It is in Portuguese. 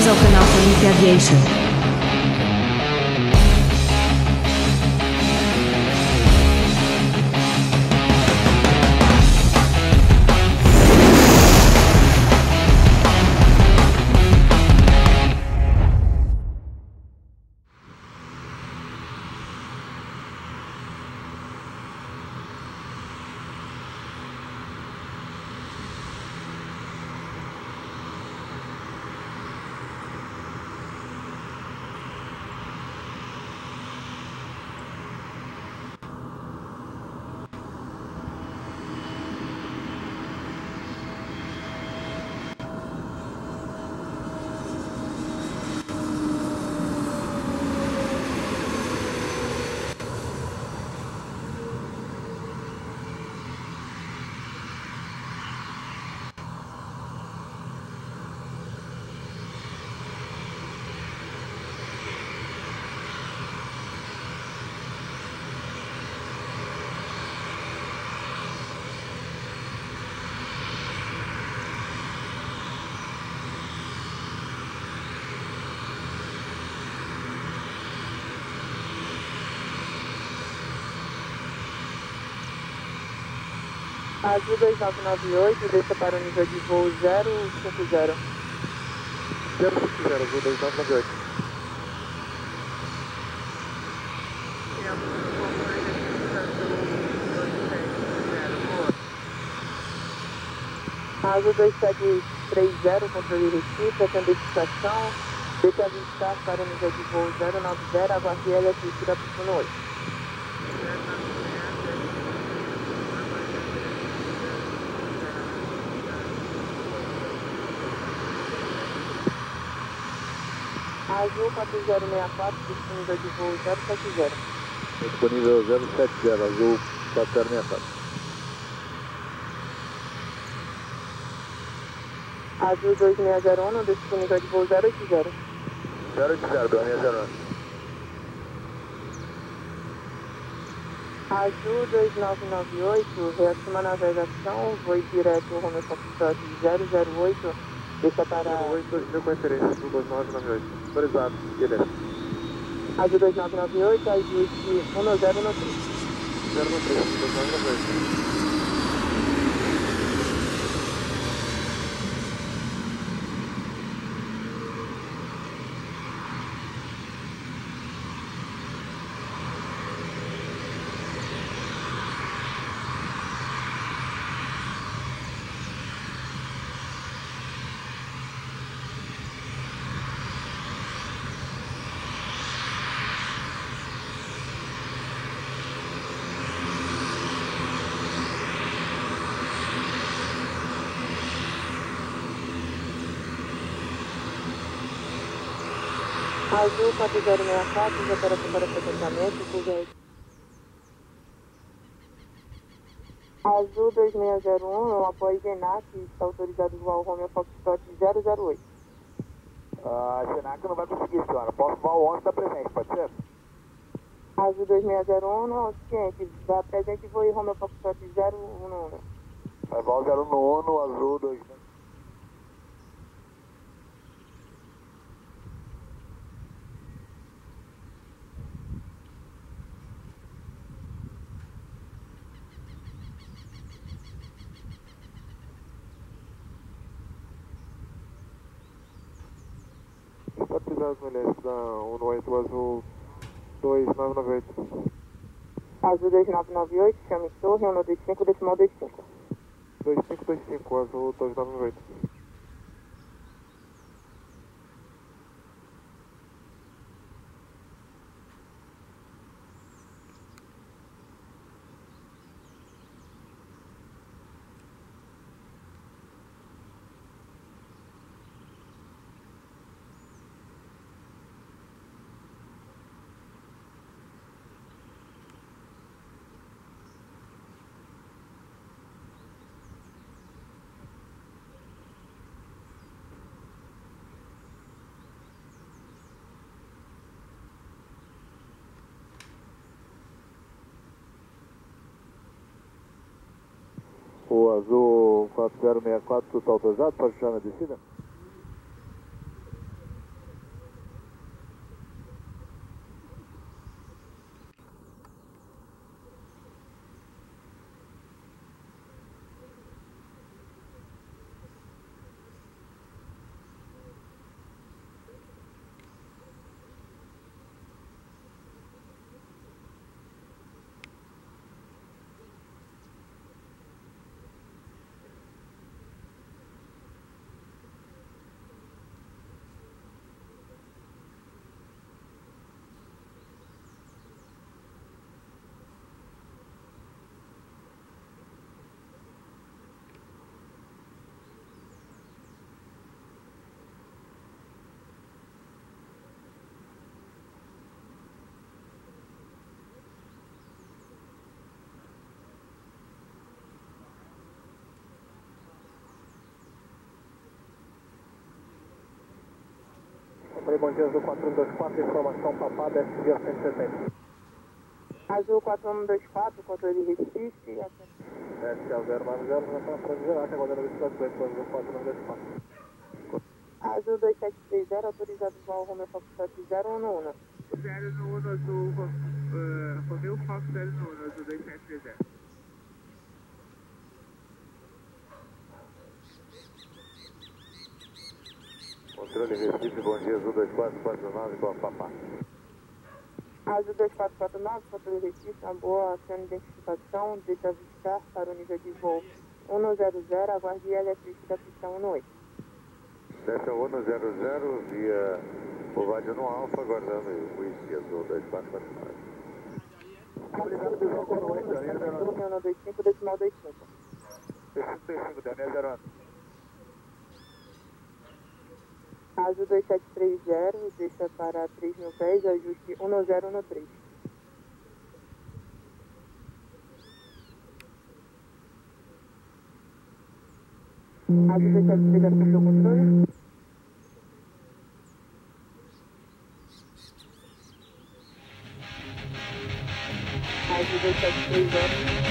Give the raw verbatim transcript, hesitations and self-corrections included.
Please open Alpha Link Aviation. Azul dois nove nove oito, desça para o nível de voo zero cinco zero. zero cinco zero, Azul dois nove nove oito. Azul dois sete três zero, controle Recife, atende a estação, deixa avistar para o nível de voo zero nove zero, aguarde L S I da Piscina oito. Azul quatro zero seis quatro, disponível de voo zero sete zero. Disponível zero sete zero, Azul quatro zero seis quatro. Azul dois seis zero um, disponível de voo zero oito zero. zero oito zero, dois seis zero um. Azul dois nove nove oito, reatima a navegação, voe direto Romeo Foxtrot zero zero oito, deixa para... zero oito, dois mil com referência, Azul dois nove nove oito. Autorizado, beleza. Azul dois nove nove oito, ajuste um zero no três. zero no três, dois nove nove oito. Azul quatro zero seis quatro, operação para frequentamento, Google. Azul dois seis zero um, apoio Genac, está autorizado a voar o Romeo Foxtrot zero zero oito. Ah, a Genac não vai conseguir, senhora. Posso voar o onze, está presente, pode ser? Azul dois seis zero um, não, ciente, vá presente e voe Romeo Foxtrot zero um um. Vai voar o zero no um, Azul dois. Estabilidade, mulheres, da um oito, Azul dois nove nove oito. Azul dois nove nove oito, chame torre, um dois cinco, decimal dois cinco. dois cinco dois cinco, Azul dois nove nove oito. O Azul quatro zero seis quatro está autorizado para fechar na descida? Oi, bom dia, Azul quatro um dois quatro, informação Papá, desce cento e setenta. Azul quatro um dois quatro, controle de Recife. S A zero nove zero, já está para gerar, aguardando a velocidade do Azul quatro um dois quatro. Azul dois sete três zero, autorizado voo Romeo Fox zero um no um. zero no um, Azul, uh, Romeo Fox zero no um, Azul dois sete três zero. Controle Recife, bom dia, Azul dois quatro quatro nove com a Papá. Azul dois quatro quatro nove, controle Recife, uma boa sendo identificação, deixa avistar para o nível de voo um zero zero, aguarde a eletricidade da pista um oito. Delta um zero zero, via Ovádio no Alfa, aguardando o Whisky Azul dois quatro quatro nove. Obrigado, Bizão, quatro oito, Daniel zero um. União dois cinco, decimal dois cinco. dois cinco dois cinco, Daniel zero um. Azul dois sete três zero, deixa para três mil pés, ajuste um zero um três. Azul dois sete três zero, puxou o controle. Azul dois sete três zero.